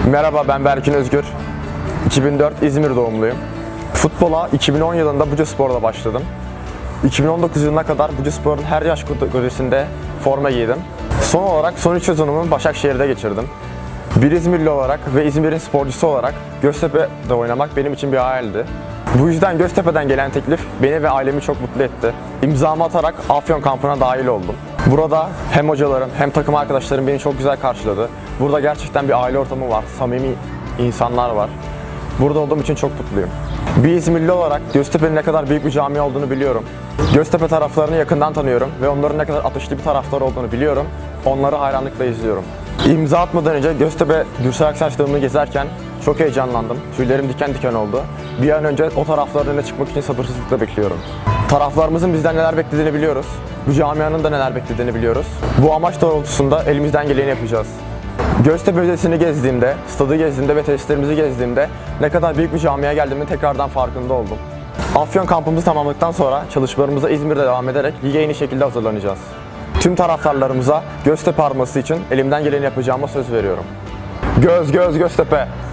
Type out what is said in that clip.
Merhaba, ben Berkin Özgür. 2004 İzmir doğumluyum. Futbola 2010 yılında Bucaspor'da başladım. 2019 yılına kadar Bucaspor'un her yaş kategorisinde forma giydim. Son olarak son 3 sezonumu Başakşehir'de geçirdim. Bir İzmirli olarak ve İzmir'in sporcusu olarak Göztepe'de oynamak benim için bir hayaldi. Bu yüzden Göztepe'den gelen teklif beni ve ailemi çok mutlu etti. İmzamı atarak Afyon kampına dahil oldum. Burada hem hocalarım hem takım arkadaşlarım beni çok güzel karşıladı. Burada gerçekten bir aile ortamı var, samimi insanlar var. Burada olduğum için çok mutluyum. Bir İzmirli olarak Göztepe'nin ne kadar büyük bir camia olduğunu biliyorum. Göztepe taraftarını yakından tanıyorum ve onların ne kadar ateşli bir taraftar olduğunu biliyorum. Onları hayranlıkla izliyorum. İmza atmadan önce Göztepe Gürsel Aksaç Stadı'nı gezerken çok heyecanlandım. Tüylerim diken diken oldu. Bir an önce o taraftarın önüne çıkmak için sabırsızlıkla bekliyorum. Taraflarımızın bizden neler beklediğini biliyoruz. Bu camianın da neler beklediğini biliyoruz. Bu amaç doğrultusunda elimizden geleni yapacağız. Göztepe Müzesi'ni gezdiğimde, stadı gezdiğimde ve tesislerimizi gezdiğimde ne kadar büyük bir camiaya geldiğimin tekrardan farkında oldum. Afyon kampımızı tamamladıktan sonra çalışmalarımıza İzmir'de devam ederek lige en iyi şekilde hazırlanacağız. Tüm taraftarlarımıza Göztepe arması için elimden geleni yapacağıma söz veriyorum. Göztepe!